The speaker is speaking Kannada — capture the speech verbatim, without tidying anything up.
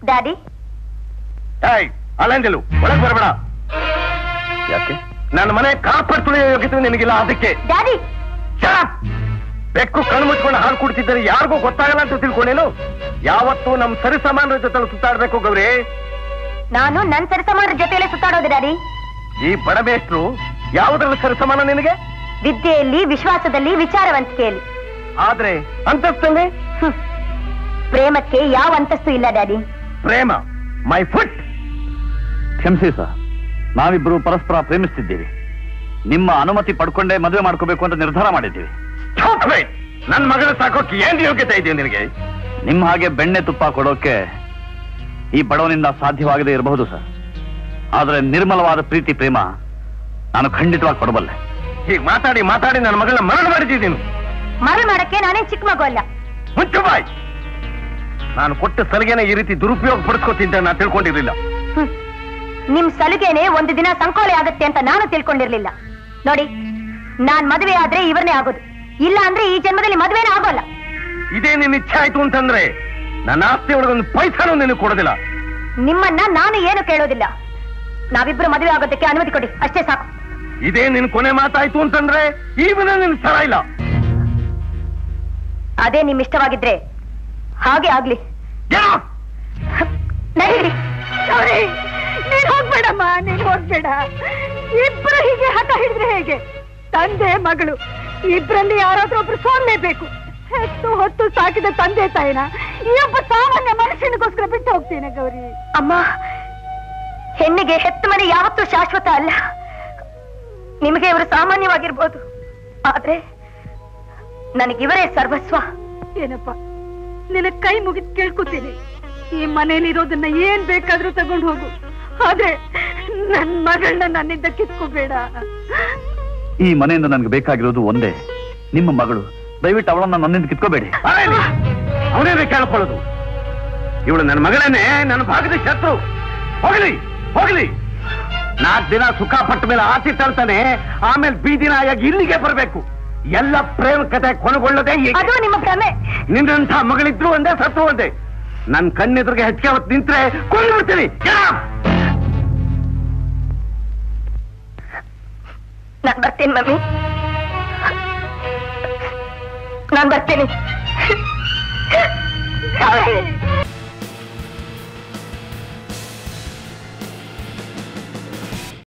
ಡ್ಯಾಡಿ ಏಯ್ ಅಲ್ಲಂಜಲು ಒಳಗೆ ಬರಬೇಡ. ಯಾಕೆ? ನನ್ನ ಮನೆ ಕಾಪಡ್ ತುಳಿಯೋ ಯೋಗ್ಯತೆ ನಿನಗಿಲ್ಲ ಅದಕ್ಕೆ. ಡ್ಯಾಡಿ ಬೆಕ್ಕು ಕಣ್ಣು ಮುಚ್ಕೊಂಡು ಹಾಲು ಕುಡ್ತಿದ್ದರೆ ಯಾರಿಗೂ ಗೊತ್ತಾಗಲ್ಲ ಅಂತ ತಿಳ್ಕೊಂಡೇನು? ಯಾವತ್ತೂ ನಮ್ ಸರಿಸಮಾನರ ಜೊತೆ ಸುತ್ತಾಡ್ಬೇಕು ಗೌರಿ. ನಾನು ನನ್ ಸರಿಸಮಾನರ ಜೊತೆಯಲ್ಲೇ ಸುತ್ತಾಡೋದು ಡ್ಯಾಡಿ. ಈ ಬಡಬೇಷ್ಟ್ರು ಯಾವುದ್ರಲ್ಲಿ ಸರಿಸಮಾನ ನಿನಗೆ? ವಿದ್ಯೆಯಲ್ಲಿ, ವಿಶ್ವಾಸದಲ್ಲಿ, ವಿಚಾರವಂತಿಕೆಯಲ್ಲಿ. ಆದ್ರೆ ಅಂತಸ್ತಲ್ಲಿ ಪ್ರೇಮಕ್ಕೆ ಯಾವ ಅಂತಸ್ತು ಇಲ್ಲ ಡ್ಯಾಡಿ. ಪ್ರೇಮ ಮೈ ಫುಟ್. ಕ್ಷಮಿಸಿ ಸರ್, ನಾವಿಬ್ರು ಪರಸ್ಪರ ಪ್ರೇಮಿಸ್ತಿದ್ದೀವಿ. ನಿಮ್ಮ ಅನುಮತಿ ಪಡ್ಕೊಂಡೇ ಮದುವೆ ಮಾಡ್ಕೋಬೇಕು ಅಂತ ನಿರ್ಧಾರ ಮಾಡಿದ್ದೀವಿ. ನನ್ನ ಮಗಳ ಸಾಕೋಕೆ ಏನ್ ಯೋಗ್ಯತೆ ಇದೆಯಾ ನಿನಗೆ? ನಿಮ್ಮ ಹಾಗೆ ಬೆಣ್ಣೆ ತುಪ್ಪ ಕೊಡೋಕೆ ಈ ಬಡವನಿಂದ ಸಾಧ್ಯವಾಗದೇ ಇರಬಹುದು ಸರ್. ಆದ್ರೆ ನಿರ್ಮಲವಾದ ಪ್ರೀತಿ ಪ್ರೇಮ ನಾನು ಖಂಡಿತವಾಗಿ ಕೊಡಬಲ್ಲೆ. ಹೀಗೆ ಮಾತಾಡಿ ಮಾತಾಡಿ ನನ್ನ ಮಗಳನ್ನ ಮರಳು ಮಾಡಿದ್ದೀನಿ. ಮರಳು ಮಾಡಕ್ಕೆ ನಾನೇ ಚಿಕ್ಕ ಮಗು ಅಲ್ಲ. ಮುಚ್ಚು ಬಾಯ್. ನಾನು ಕೊಟ್ಟ ಸಲಿಗೆನ ಈ ರೀತಿ ದುರುಪಯೋಗ ಪಡಿಸ್ಕೋತಿದ್ದೆ ನಾನು ತಿಳ್ಕೊಂಡಿರ್ಲಿಲ್ಲ. ನಿಮ್ ಸಲಿಗೆನೆ ಒಂದು ದಿನ ಸಂಕೋಲೆ ಆಗತ್ತೆ ಅಂತ ನಾನು ತಿಳ್ಕೊಂಡಿರ್ಲಿಲ್ಲ. ನೋಡಿ, ನಾನ್ ಮದುವೆ ಆದ್ರೆ ಇವರನ್ನೇ ಆಗೋದು, ಇಲ್ಲ ಅಂದ್ರೆ ಈ ಜನ್ಮದಲ್ಲಿ ಮದುವೆನೇ ಆಗೋಲ್ಲ. ಇದೇ ನಿನ್ನ ಇಚ್ಛೆ ಆಯ್ತು ಅಂತಂದ್ರೆ ನನ್ನ ಆಸ್ತಿ ಒಳಗೊಂದು ಪೈಸಾನು ನಿನಗೆ ಕೊಡೋದಿಲ್ಲ. ನಿಮ್ಮನ್ನ ನಾನು ಏನು ಕೇಳೋದಿಲ್ಲ. ನಾವಿಬ್ರು ಮದುವೆ ಆಗೋದಕ್ಕೆ ಅನುಮತಿ ಕೊಡಿ, ಅಷ್ಟೇ ಸಾಕು. ಇದೇ ನಿನ್ ಕೊನೆ ಮಾತಾಯ್ತು ಅಂತಂದ್ರೆ ಈಗ ನಿನ್ ಸ್ಥಳ ಇಲ್ಲ. ಅದೇ ನಿಮ್ ಇಷ್ಟವಾಗಿದ್ರೆ ಹಾಗೆ ಆಗ್ಲಿ. ನಡೀರಿ. ನೀನ್ ಹೋಗ್ಬೇಡಮ್ಮ, ನೀನ್ ಹೋಗ್ಬೇಡ. ಇಬ್ರು ಹೀಗೆ ಹಠ ಹಿಡಿದ್ರೆ ಹೇಗೆ? ತಂದೆ ಮಗಳು ಇಬ್ರಲ್ಲಿ ಯಾರಾದ್ರೂ ಒಬ್ರು ಸೋಲ್ಲೇಬೇಕು. ಹೆತ್ತು ಹೊತ್ತು ಸಾಕಿದ ತಂದೆ ತಾಯಿನ ಈ ಒಬ್ಬ ಸಾಮಾನ್ಯ ಮನುಷ್ಯನಿಗೋಸ್ಕರ ಬಿಟ್ಟು ಹೋಗ್ತೇನೆ ಗೌರಿ. ಅಮ್ಮ, ಹೆಣ್ಣಿಗೆ ಹೆತ್ತ ಮನೆ ಯಾವತ್ತೂ ಶಾಶ್ವತ ಅಲ್ಲ. ನಿಮಗೆ ಇವರು ಸಾಮಾನ್ಯವಾಗಿರ್ಬೋದು, ಆದ್ರೆ ನನಗಿವರೇ ಸರ್ವಸ್ವ. ಏನಪ್ಪ, ನಿನ್ನ ಕೈ ಮುಗಿದ್ ಕೇಳ್ಕೊತೀನಿ. ಈ ಮನೇಲಿರೋದನ್ನ ಏನ್ ಬೇಕಾದ್ರೂ ತಗೊಂಡು ಹೋಗು, ಆದ್ರೆ ನನ್ ಮಗಳನ್ನ ನನ್ನಿಂದ ಕಿತ್ಕೋಬೇಡ. ಈ ಮನೆಯಿಂದ ನನಗೆ ಬೇಕಾಗಿರೋದು ಒಂದೇ, ನಿಮ್ಮ ಮಗಳು. ದಯವಿಟ್ಟು ಅವಳನ್ನ ನನ್ನಿಂದ ಕಿತ್ಕೋಬೇಡಿ. ಅವನೇನೆ ಕೇಳ್ಕೊಳ್ಳೋದು. ಇವಳು ನನ್ನ ಮಗಳನ್ನೇ, ನನ್ನ ಭಾಗದ ಶತ್ರು. ಹೋಗ್ಲಿ ಹೋಗ್ಲಿ. ನಾಲ್ಕು ದಿನ ಸುಖ ಪಟ್ಟ ಮೇಲೆ ಆಸೆ ತರ್ತಾನೆ, ಆಮೇಲೆ ಬೀದಿನ ಆಗಿ ಇಲ್ಲಿಗೆ ಬರಬೇಕು. ಎಲ್ಲ ಪ್ರೇಮ ಕಥೆ ಕೊನೆಗೊಳ್ಳದೆ ಅದು ನಿಮ್ಮ ಭ್ರಮೆ. ನಿನ್ನಂಥ ಮಗಳಿದ್ರು ಒಂದೇ, ಸತ್ತು ಒಂದೇ. ನನ್ನ ಕಣ್ಣೆದುರಿಗೆ ಹೆಚ್ಚಿಗೆ ಅವತ್ತು ನಿಂತ್ರೆ ಕೊಂಡು ಬಿಡ್ತೀನಿ. ನಾನ್ ಬರ್ತೀನಿ ಮಮ್ಮಿ, ನಾನ್ ಬರ್ತೀನಿ.